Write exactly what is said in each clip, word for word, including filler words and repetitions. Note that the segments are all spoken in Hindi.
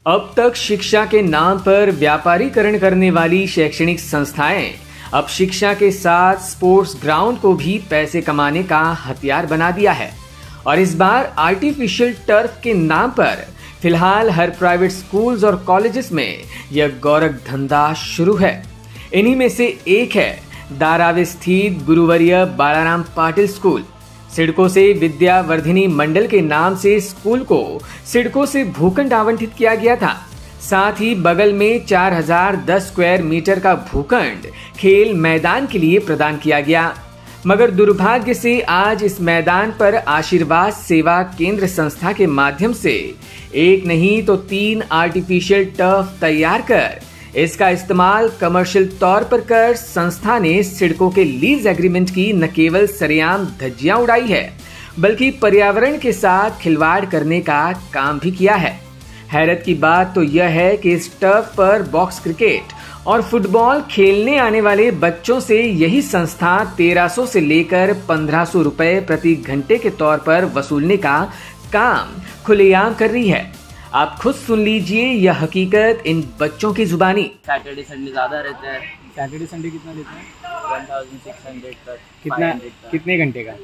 अब तक शिक्षा के नाम पर व्यापारीकरण करने वाली शैक्षणिक संस्थाएं अब शिक्षा के साथ स्पोर्ट्स ग्राउंड को भी पैसे कमाने का हथियार बना दिया है। और इस बार आर्टिफिशियल टर्फ के नाम पर फिलहाल हर प्राइवेट स्कूल्स और कॉलेजेस में यह गौरव धंधा शुरू है। इन्हीं में से एक है धारावी स्थित गुरुवर्य बालाराम पाटिल स्कूल। सिडको से विद्यावर्धिनी मंडल के नाम से स्कूल को सिडको से भूखंड आवंटित किया गया था। साथ ही बगल में चार हज़ार दस स्क्वायर मीटर का भूखंड खेल मैदान के लिए प्रदान किया गया। मगर दुर्भाग्य से आज इस मैदान पर आशीर्वाद सेवा केंद्र संस्था के माध्यम से एक नहीं तो तीन आर्टिफिशियल टर्फ तैयार कर इसका इस्तेमाल कमर्शियल तौर पर कर संस्था ने सिडको के लीज एग्रीमेंट की न केवल सरेआम धज्जियां उड़ाई है, बल्कि पर्यावरण के साथ खिलवाड़ करने का काम भी किया है। हैरत की बात तो यह है कि इस टर्फ पर बॉक्स क्रिकेट और फुटबॉल खेलने आने वाले बच्चों से यही संस्था तेरह सौ से लेकर पंद्रह सौ रुपए प्रति घंटे के तौर पर वसूलने का काम खुलेआम कर रही है। आप खुद सुन लीजिए यह हकीकत इन बच्चों की जुबानी। सैटरडे संडे ज्यादा रहता है। सैटरडे संडे कितना लेते हैं? वन थाउजेंड सिक्स हंड्रेड तक। कितना कितने घंटे का?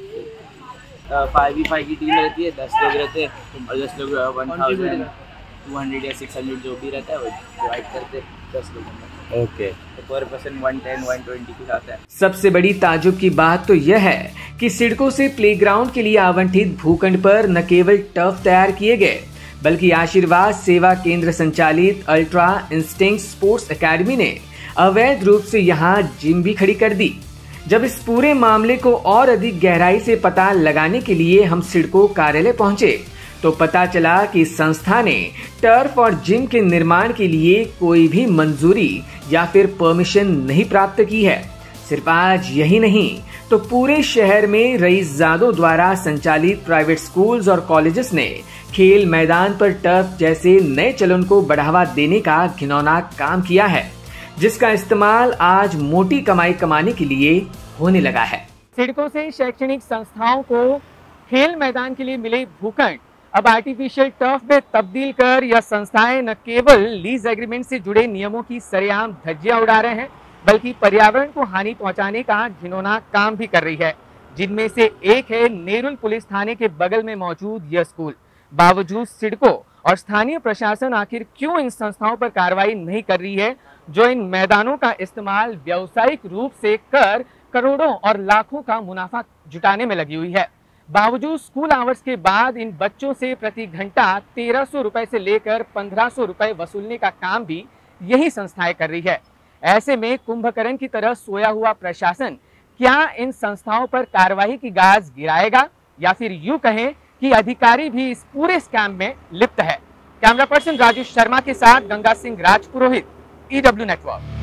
फाइव वी फाइव की टीम रहती है, दस लोग रहते हैं और दस लोग वन थाउजेंड टू हंड्रेड या सिक्स हंड्रेड जो भी रहता है वो डिवाइड करते दस लोगों। ओके, तो per person one ten one twenty कुछ आता है। सबसे बड़ी ताजुब की बात तो यह है कि सिडको से प्लेग्राउंड के लिए आवंटित भूखंड पर न केवल टर्फ तैयार किए गए, बल्कि आशीर्वाद सेवा केंद्र संचालित अल्ट्रा इंस्टिंक्ट स्पोर्ट्स एकेडमी ने अवैध रूप से यहां जिम भी खड़ी कर दी। जब इस पूरे मामले को और अधिक गहराई से पता लगाने के लिए हम सिडको कार्यालय पहुंचे तो पता चला कि संस्था ने टर्फ और जिम के निर्माण के लिए कोई भी मंजूरी या फिर परमिशन नहीं प्राप्त की है। सिर्फ आज यही नहीं तो पूरे शहर में रईसजादों द्वारा संचालित प्राइवेट स्कूल्स और कॉलेजेस ने खेल मैदान पर टर्फ जैसे नए चलन को बढ़ावा देने का घिनौना काम किया है, जिसका इस्तेमाल आज मोटी कमाई कमाने के लिए होने लगा है। सिडको से शैक्षणिक संस्थाओं को खेल मैदान के लिए मिले भूखंड अब आर्टिफिशियल टर्फ में तब्दील कर यह संस्थाएं न केवल लीज एग्रीमेंट से जुड़े नियमों की सरेआम धज्जियां उड़ा रहे हैं, बल्कि पर्यावरण को हानि पहुंचाने का घिनौना काम भी कर रही है। जिनमें से एक है नेरुल पुलिस थाने के बगल में मौजूद यह स्कूल। बावजूद सिडको और स्थानीय प्रशासन आखिर क्यों इन संस्थाओं पर कार्रवाई नहीं कर रही है, जो इन मैदानों का इस्तेमाल व्यावसायिक रूप से कर करोड़ों और लाखों का मुनाफा जुटाने में लगी हुई है। बावजूद स्कूल आवर्स के बाद इन बच्चों से प्रति घंटा तेरह सौ रुपए से लेकर पंद्रह सौ रुपए वसूलने का काम भी यही संस्थाएं कर रही है। ऐसे में कुंभकर्ण की तरह सोया हुआ प्रशासन क्या इन संस्थाओं पर कार्रवाई की गाज गिराएगा, या फिर यूं कहें कि अधिकारी भी इस पूरे स्कैम में लिप्त है। कैमरा पर्सन राजेश शर्मा के साथ Ganga Singh Rajpurohit, E W network.